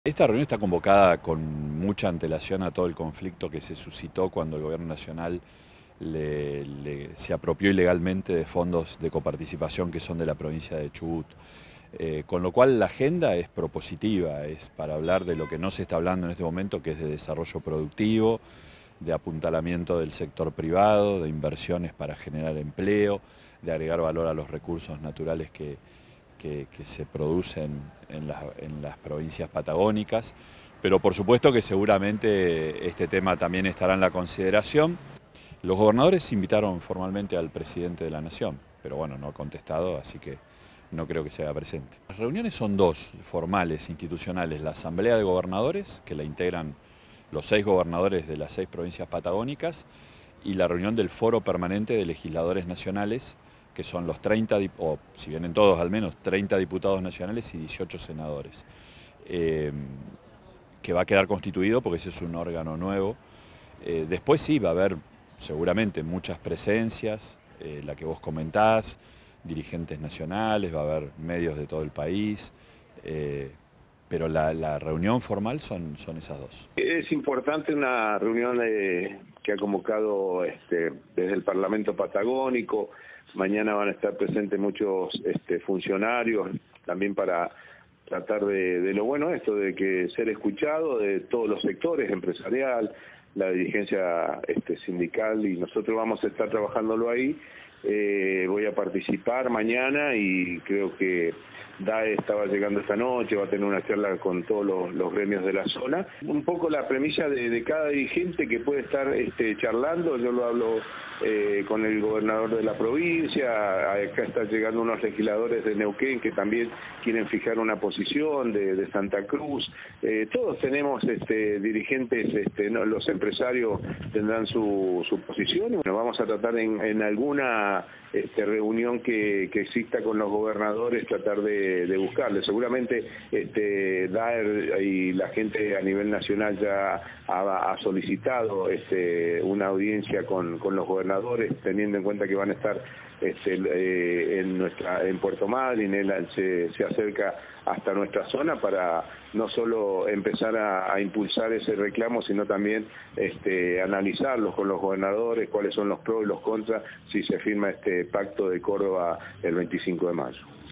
Esta reunión está convocada con mucha antelación a todo el conflicto que se suscitó cuando el gobierno nacional se apropió ilegalmente de fondos de coparticipación que son de la provincia de Chubut. Con lo cual la agenda es propositiva, es para hablar de lo que no se está hablando en este momento, que es de desarrollo productivo, de apuntalamiento del sector privado, de inversiones para generar empleo, de agregar valor a los recursos naturales que se producen en las provincias patagónicas, pero por supuesto que seguramente este tema también estará en la consideración. Los gobernadores invitaron formalmente al presidente de la Nación, pero bueno, no ha contestado, así que no creo que se haga presente. Las reuniones son dos, formales, institucionales: la Asamblea de Gobernadores, que la integran los 6 gobernadores de las 6 provincias patagónicas, y la reunión del Foro Permanente de Legisladores Nacionales, que son los 30, o si vienen todos al menos, 30 diputados nacionales y 18 senadores, que va a quedar constituido porque ese es un órgano nuevo. Después sí va a haber seguramente muchas presencias, la que vos comentás, dirigentes nacionales, va a haber medios de todo el país, pero la reunión formal son esas dos. Es importante una reunión que ha convocado desde el Parlamento Patagónico. Mañana van a estar presentes muchos funcionarios, también para tratar de lo bueno esto, de que ser escuchado de todos los sectores, empresarial, la dirigencia sindical, y nosotros vamos a estar trabajándolo ahí. Voy a participar mañana y creo que DAE estaba llegando esta noche, va a tener una charla con todos los gremios de la zona. Un poco la premisa de cada dirigente que puede estar charlando. Yo lo hablo con el gobernador de la provincia, acá están llegando unos legisladores de Neuquén que también quieren fijar una posición, de Santa Cruz. Todos tenemos dirigentes, los empresarios tendrán su posición, y bueno, vamos a tratar en alguna reunión que exista con los gobernadores, tratar de buscarle. Seguramente DAER y la gente a nivel nacional ya ha solicitado una audiencia con los gobernadores, teniendo en cuenta que van a estar en Puerto Madryn. Él se acerca hasta nuestra zona para no solo empezar a impulsar ese reclamo, sino también analizarlos con los gobernadores, cuáles son los pros y los contras si se firma este pacto de Córdoba el 25 de mayo.